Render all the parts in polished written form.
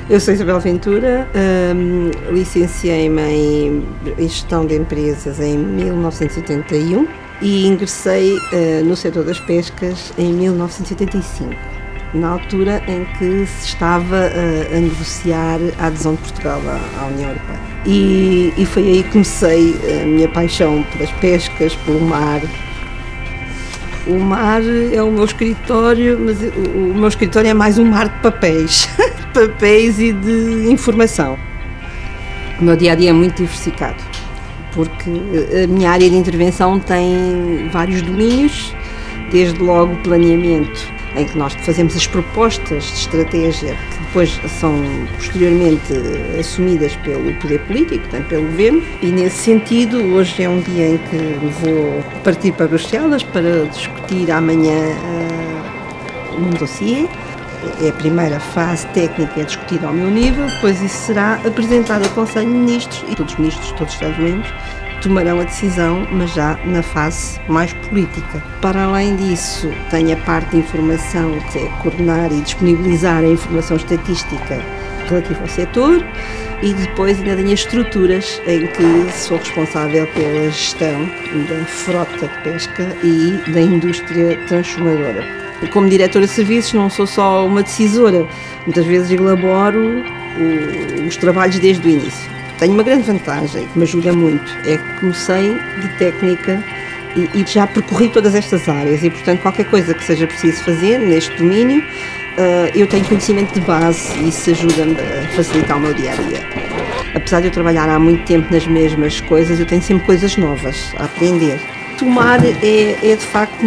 Eu sou Isabel Ventura, licenciei-me em Gestão de Empresas em 1981 e ingressei no setor das pescas em 1985, na altura em que se estava a negociar a adesão de Portugal à União Europeia. E foi aí que comecei a minha paixão pelas pescas, pelo mar. O mar é o meu escritório, mas o meu escritório é mais um mar de papéis, papéis e de informação. O meu dia-a-dia é muito diversificado, porque a minha área de intervenção tem vários domínios, desde logo o planeamento, em que nós fazemos as propostas de estratégia que depois são posteriormente assumidas pelo poder político, portanto pelo governo, e nesse sentido hoje é um dia em que vou partir para Bruxelas para discutir amanhã um dossiê. É a primeira fase técnica, é discutida ao meu nível, depois isso será apresentado ao Conselho de Ministros e todos os ministros, todos os Estados-membros, tomarão a decisão, mas já na fase mais política. Para além disso, tenho a parte de informação, que é coordenar e disponibilizar a informação estatística relativa ao setor, e depois ainda tenho as estruturas em que sou responsável pela gestão da frota de pesca e da indústria transformadora. Como diretora de serviços não sou só uma decisora, muitas vezes elaboro os trabalhos desde o início. Tenho uma grande vantagem que me ajuda muito, é que comecei de técnica e já percorri todas estas áreas e, portanto, qualquer coisa que seja preciso fazer neste domínio, eu tenho conhecimento de base e isso ajuda-me a facilitar o meu dia-a-dia. Apesar de eu trabalhar há muito tempo nas mesmas coisas, eu tenho sempre coisas novas a aprender. O mar é de facto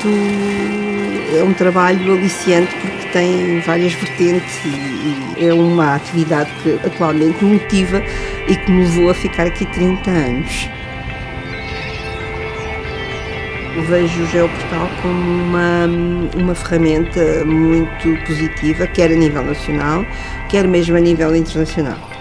é um trabalho aliciante porque tem várias vertentes e é uma atividade que atualmente me motiva e que me levou a ficar aqui 30 anos. Eu vejo o Geoportal como uma ferramenta muito positiva, quer a nível nacional, quer mesmo a nível internacional.